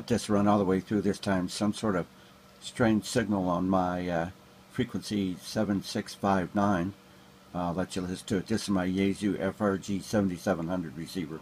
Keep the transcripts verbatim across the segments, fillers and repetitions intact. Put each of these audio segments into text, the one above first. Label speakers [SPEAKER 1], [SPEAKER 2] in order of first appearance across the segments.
[SPEAKER 1] this run all the way through this time. Some sort of strange signal on my uh, frequency seven six five nine. I'll let you listen to it. This is my Yaesu F R G seventy-seven hundred receiver.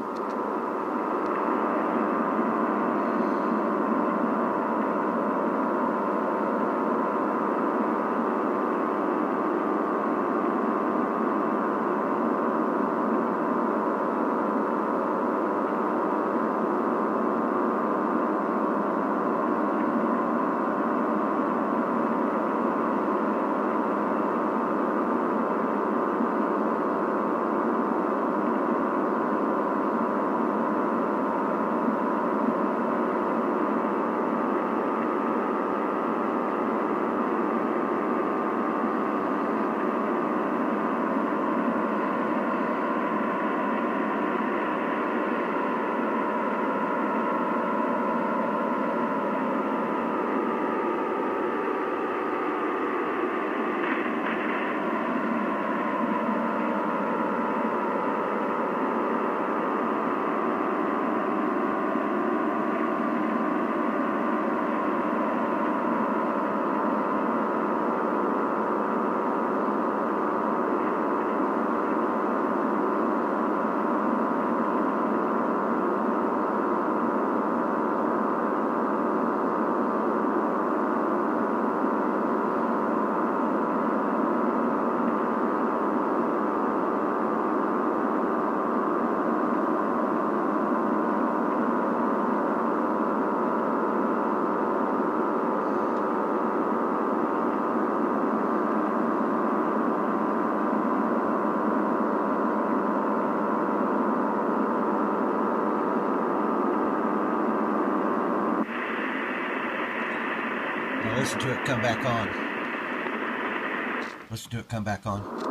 [SPEAKER 1] Listen to it come back on. Listen to it come back on.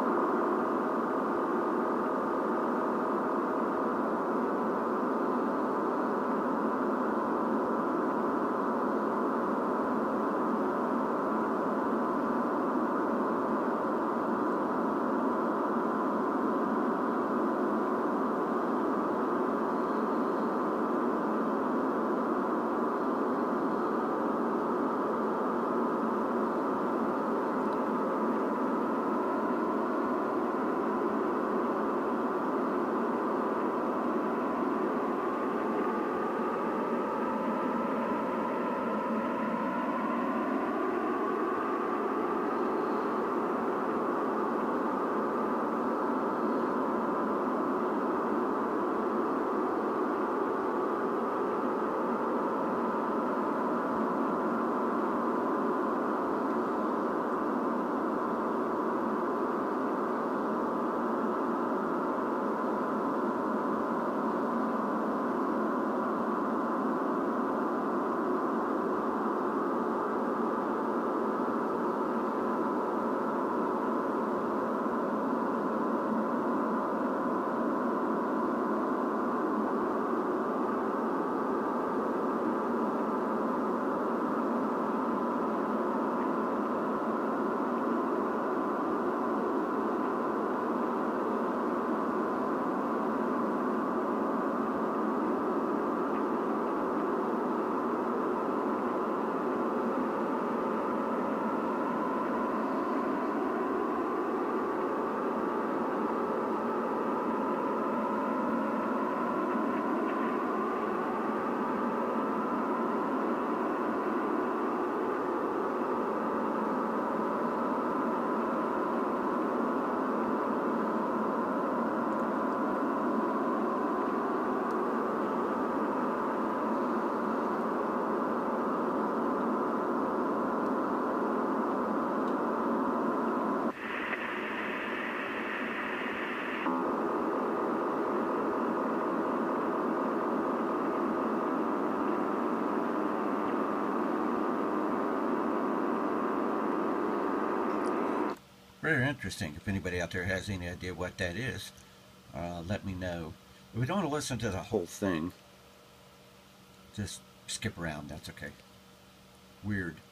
[SPEAKER 1] Very interesting. If anybody out there has any idea what that is, uh, let me know. If we don't want to listen to the whole thing, just skip around. That's okay. Weird.